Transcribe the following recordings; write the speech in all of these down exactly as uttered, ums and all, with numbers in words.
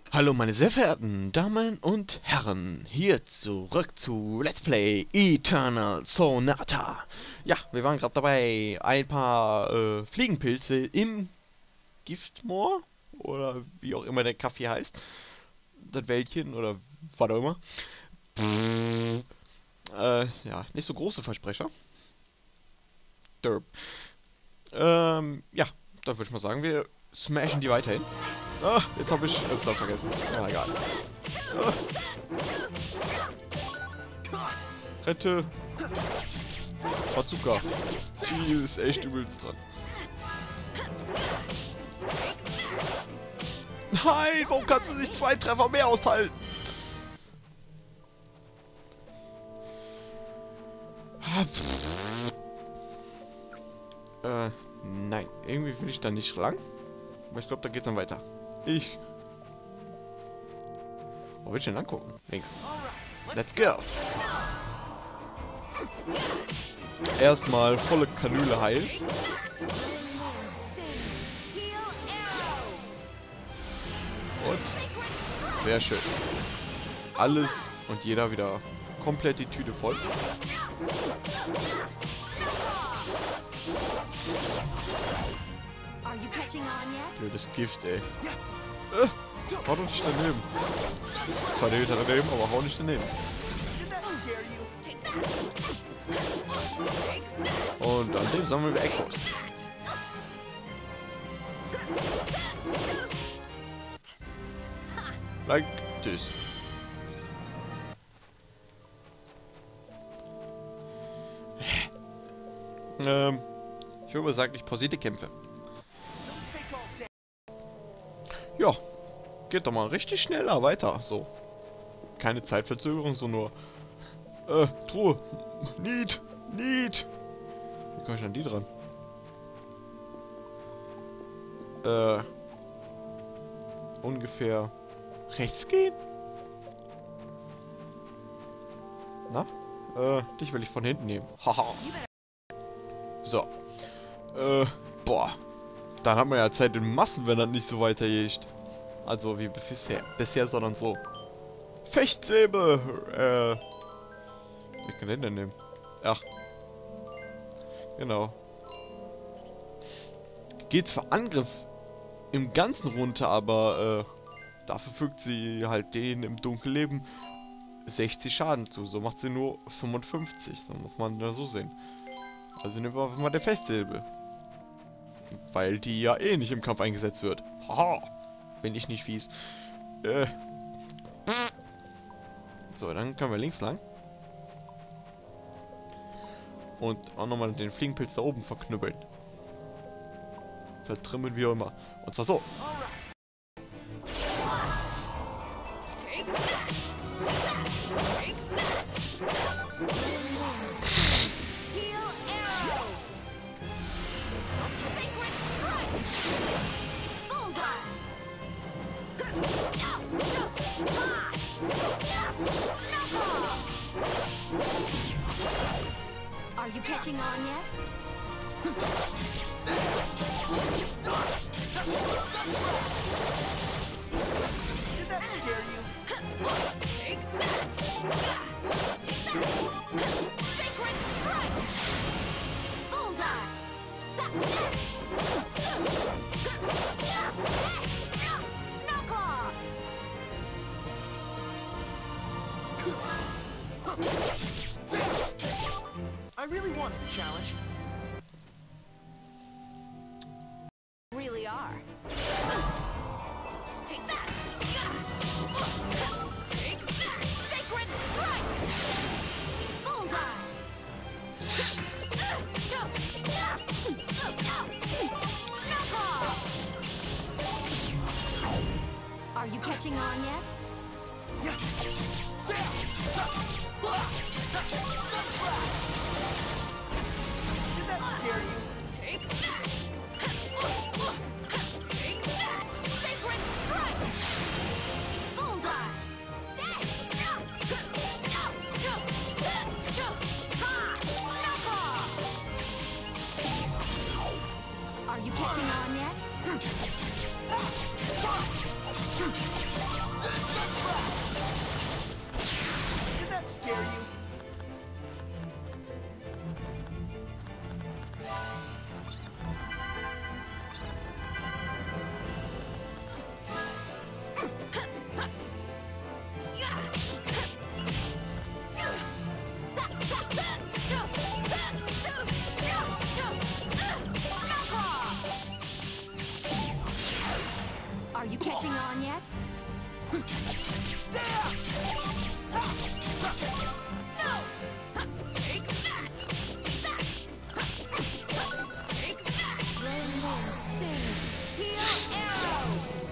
Hallo meine sehr verehrten Damen und Herren, hier zurück zu Let's Play Eternal Sonata. Ja, wir waren gerade dabei, ein paar äh, Fliegenpilze im Giftmoor, oder wie auch immer der Kaffee heißt, das Wäldchen oder was auch immer. Äh, ja, nicht so große Versprecher. Derp. Ähm, ja, dann würde ich mal sagen, wir smashen die weiterhin. Ah, jetzt habe ich Öpsal vergessen. Na egal. Ah. Rette. Bazooka. Die ist echt übelst dran. Nein, warum kannst du nicht zwei Treffer mehr aushalten? Äh, nein. Irgendwie will ich da nicht lang. Aber ich glaube, da geht's dann weiter. Ich. Wo will ich denn angucken? Links. Let's go! Erstmal volle Kanüle heilen. Und sehr schön. Alles und jeder wieder komplett die Tüte voll. Für das Gift, ey. Äh, hau doch nicht daneben. Zwei Meter daneben, aber hau nicht daneben. Und an dem sammeln wir Echos. Like this. ähm, ich würde sagen, ich pausiere die Kämpfe. Ja, geht doch mal richtig schneller weiter, so. Keine Zeitverzögerung, so nur... Äh, Truhe. Need. Need. Wie komme ich an die dran? Äh... Ungefähr... Rechts gehen? Na? Äh, dich will ich von hinten nehmen. Haha. So. Äh, boah. Dann hat man ja Zeit in Massen, wenn das nicht so weitergeht. Also wie bisher, bisher, sondern so. Fechtsäbe! Äh. Wie kann den denn nehmen? Ach. Genau. Geht zwar Angriff im Ganzen runter, aber äh, dafür fügt sie halt den im Dunkelleben sechzig Schaden zu. So macht sie nur fünfundfünfzig. So muss man das so sehen. Also nehmen wir einfach mal der Fechtsäbe. Weil die ja eh nicht im Kampf eingesetzt wird. Haha. Bin ich nicht fies. Äh. So, dann können wir links lang. Und auch nochmal den Fliegenpilz da oben verknüppeln. Vertrimmeln wie auch immer. Und zwar so. Are you catching on yet? Did that scare you? Take that! Take that! Sacred strike! Bullseye! Snowclaw! I really wanted a challenge. Really are. Take that! Take that! Sacred strike! Bullseye! Snowball! Are you catching on yet? Did that scare you? Take that! Take that! Sacred strike! Bullseye! Snowball! Are you catching on yet? gone yet? No! Take that! That! Take that! Rainbow Sing! Heal Arrow!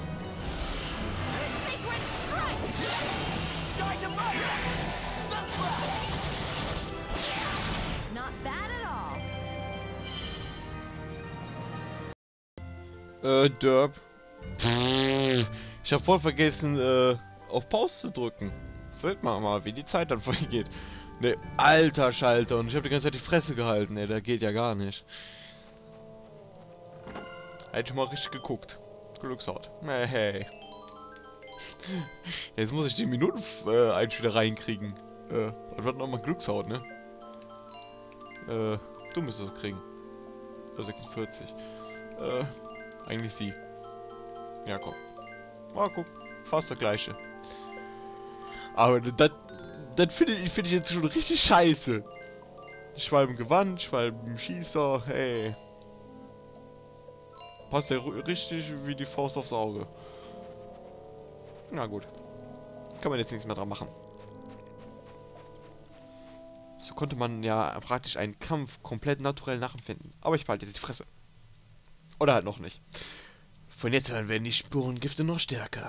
Sacred Strike! Start to murder! Sunflower! Not bad at all. Äh, Derp. Ich hab voll vergessen, äh, auf Pause zu drücken. Seht mal mal, wie die Zeit dann vergeht. Ne, alter Schalter. Und ich habe die ganze Zeit die Fresse gehalten. Ne, das geht ja gar nicht. Hätte ich mal richtig geguckt. Glückshaut. Hey, hey. Jetzt muss ich die Minuten äh, eigentlich wieder reinkriegen. Äh, das wird nochmal Glückshaut, ne? Äh, du müsstest es kriegen. Für sechsundvierzig. Äh, eigentlich sie. Ja, komm. Mal guck. Fast das gleiche. Aber das, das finde ich, find ich jetzt schon richtig scheiße. Schwalbengewandt, Schwalbenschießer, hey. Passt ja richtig wie die Faust aufs Auge. Na gut. Kann man jetzt nichts mehr dran machen. So konnte man ja praktisch einen Kampf komplett naturell nachempfinden. Aber ich behalte jetzt die Fresse. Oder halt noch nicht. Von jetzt an werden die Spurengifte noch stärker.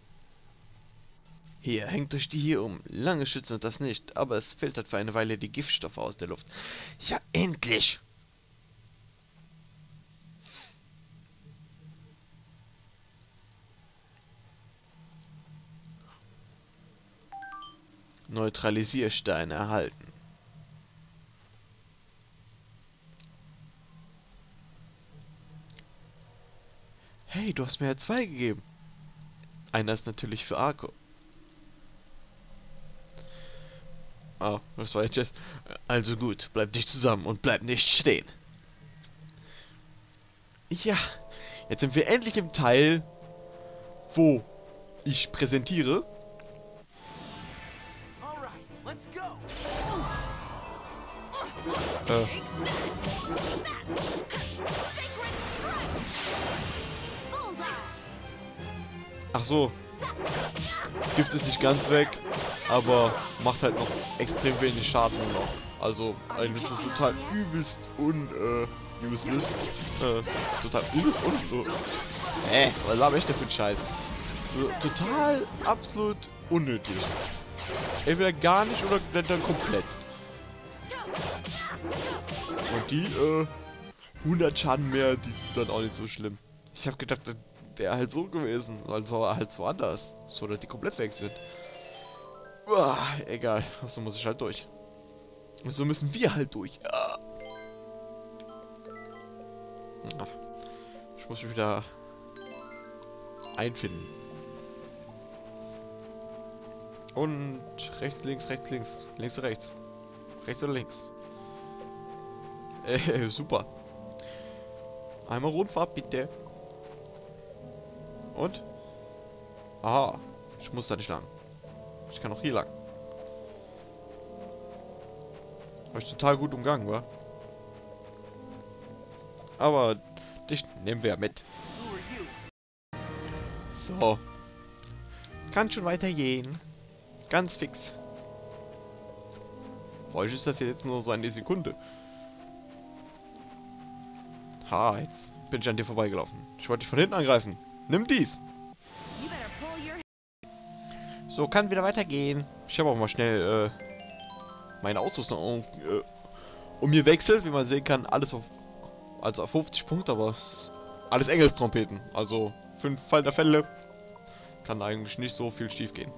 Hier, hängt euch die hier um. Lange schützen und das nicht, aber es filtert für eine Weile die Giftstoffe aus der Luft. Ja, endlich! Neutralisiersteine erhalten. Hey, du hast mir ja zwei gegeben. Einer ist natürlich für Arco. Ah, das war jetzt. Also gut, bleib dich zusammen und bleib nicht stehen. Ja, jetzt sind wir endlich im Teil, wo ich präsentiere. Alright, let's go! Äh, Take that! That! Sacred Strike! Bullseye! ach so. Gift ist nicht ganz weg, aber macht halt noch extrem wenig Schaden noch. Also eigentlich ist es total übelst un äh, useless. Äh, total übelst un äh, Hä? Was habe ich denn für ein Scheiß? So, total absolut unnötig. Entweder gar nicht oder dann komplett. Und die, äh, hundert Schaden mehr, die sind dann auch nicht so schlimm. Ich habe gedacht, das wäre halt so gewesen, also halt so anders. So, dass die komplett weg sind. Uah, egal, so muss ich halt durch. Und so müssen wir halt durch. Ja. Ach, ich muss mich wieder einfinden. Und rechts, links, rechts, links. Links oder rechts? Rechts oder links? Äh, super. Einmal Rundfahrt, bitte. Und? Aha. Ich muss da nicht lang. Ich kann auch hier lang. Habe ich total gut umgangen, wa? Aber dich nehmen wir mit. Who are you? So. Kann schon weitergehen. Ganz fix. Für euch ist das jetzt nur so eine Sekunde. Ha, jetzt bin ich an dir vorbeigelaufen. Ich wollte dich von hinten angreifen. Nimm dies. You better pull your So, kann wieder weitergehen. Ich habe auch mal schnell äh, meine Ausrüstung um, äh, um mir wechselt. Wie man sehen kann, alles auf, also auf fünfzig Punkte, aber alles Engelstrompeten. Also, für den Fall der Fälle kann eigentlich nicht so viel schief gehen.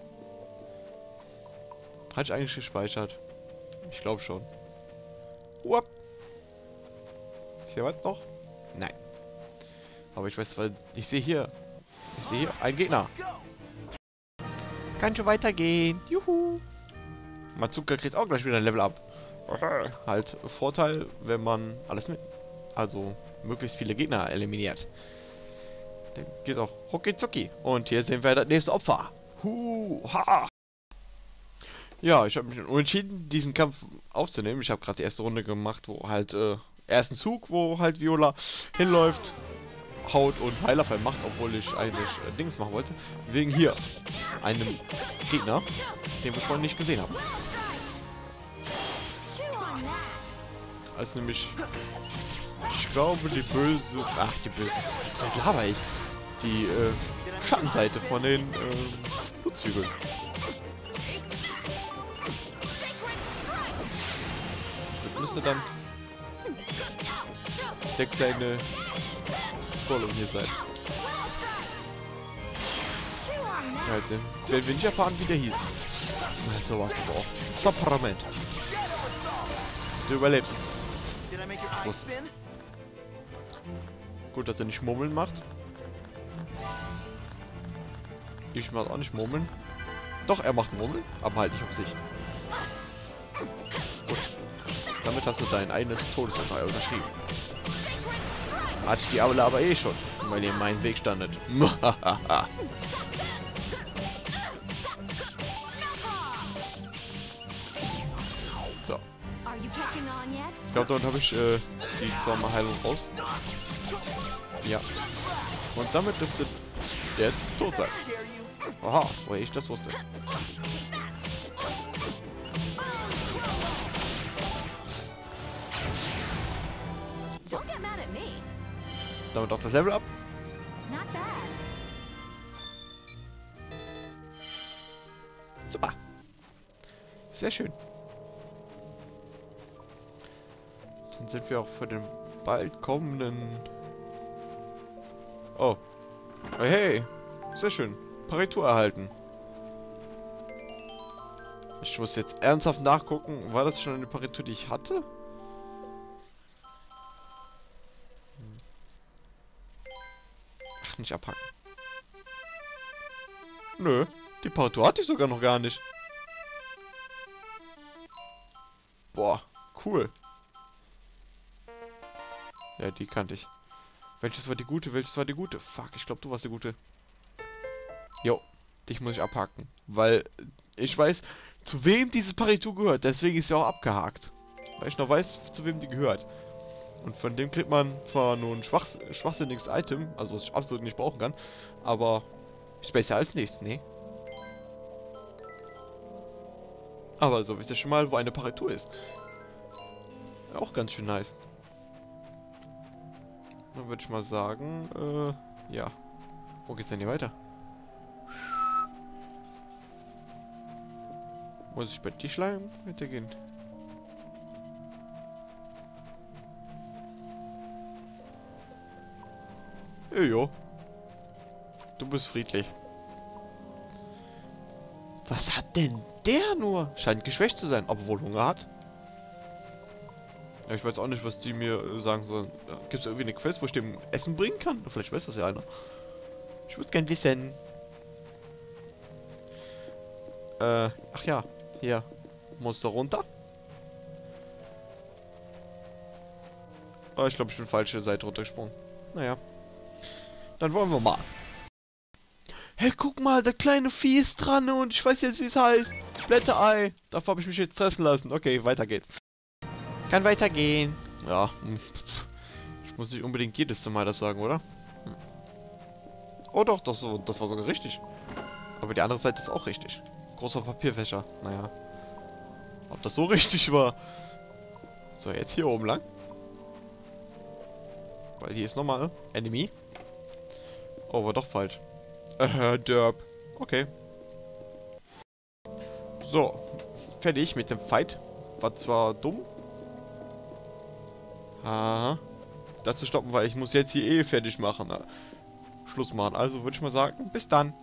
Hatte ich eigentlich gespeichert? Ich glaube schon. Uap. Ist hier was noch? Nein. Aber ich weiß, weil ich sehe hier. Ich sehe hier einen Gegner. Let's go! Kann schon weitergehen. Juhu. Mazuka kriegt auch gleich wieder ein Level up. Halt Vorteil, wenn man alles mit. Also möglichst viele Gegner eliminiert. Dann geht auch rucki zucki. Und hier sehen wir das nächste Opfer. Hu, ha. Ja, ich habe mich entschieden, diesen Kampf aufzunehmen. Ich habe gerade die erste Runde gemacht, wo halt, äh, ersten Zug, wo halt Viola hinläuft. haut und Heilerfall macht, obwohl ich eigentlich äh, Dings machen wollte. Wegen hier einem Gegner, den wir vorhin nicht gesehen haben. Als nämlich, ich glaube, die böse, ach die böse, was laber ich? Die äh, Schattenseite von den äh, Blutzügeln. Das müsste dann der kleine Solo hier sein. Ja, den werden wir nicht erfahren, wie der hieß. Na, so was aber auch. Temperament. Du überlebst. Muss. Gut, dass er nicht Murmeln macht. Ich mach auch nicht Murmeln. Doch, er macht Murmeln, aber halt nicht auf sich. Gut. Damit hast du dein eigenes Todesurteil unterschrieben. Hatte ich die Aule aber eh schon, weil ihr in meinem Weg standet. So. Ich glaube, damit habe ich äh, die Sommerheilung raus. Ja. Und damit dürfte der jetzt tot sein. Aha, woher ich das wusste. So. Damit auch das Level ab. Super. Sehr schön. Dann sind wir auch für den bald kommenden... Oh. Hey, hey. Sehr schön. Paritur erhalten. Ich muss jetzt ernsthaft nachgucken. War das schon eine Paritur, die ich hatte? Ach, nicht abhacken. Nö. Die Paritur hatte ich sogar noch gar nicht. Boah. Cool. Ja, die kannte ich. Welches war die gute? Welches war die gute? Fuck, ich glaube, du warst die gute. Jo, dich muss ich abhaken. Weil ich weiß, zu wem diese Paritur gehört. Deswegen ist sie auch abgehakt. Weil ich noch weiß, zu wem die gehört. Und von dem kriegt man zwar nur ein schwach, schwachsinniges Item, also was ich absolut nicht brauchen kann, aber ist besser als nichts, ne? Aber so wisst ihr schon mal, wo eine Paritur ist. Auch ganz schön nice. Dann würde ich mal sagen, äh, ja. Wo geht's denn hier weiter? Muss ich bei dir schlagen? Weitergehen. Jojo. Du bist friedlich. Was hat denn der nur? Scheint geschwächt zu sein, obwohl Hunger hat. Ja, ich weiß auch nicht, was die mir äh, sagen sollen. Ja, gibt es irgendwie eine Quest, wo ich dem Essen bringen kann? Vielleicht weiß das ja einer. Ich würde gern wissen. Äh, ach ja. Hier. Musst du runter? Oh, ich glaube, ich bin falsche Seite runtergesprungen. Naja. Dann wollen wir mal. Hey, guck mal, der kleine Vieh ist dran und ich weiß jetzt, wie es heißt. Blätterei. Dafür habe ich mich jetzt stressen lassen. Okay, weiter geht's. Kann weitergehen. Ja. Ich muss nicht unbedingt jedes Mal das sagen, oder? Hm. Oh doch, das, das war sogar richtig. Aber die andere Seite ist auch richtig. Großer Papierfächer. Naja. Ob das so richtig war? So, jetzt hier oben lang. Weil hier ist nochmal Enemy. Oh, war doch falsch. Äh, derp. Okay. So. Fertig mit dem Fight. War zwar dumm. Aha. Dazu stoppen, weil ich muss jetzt hier eh fertig machen. Schluss machen. Also würde ich mal sagen, bis dann.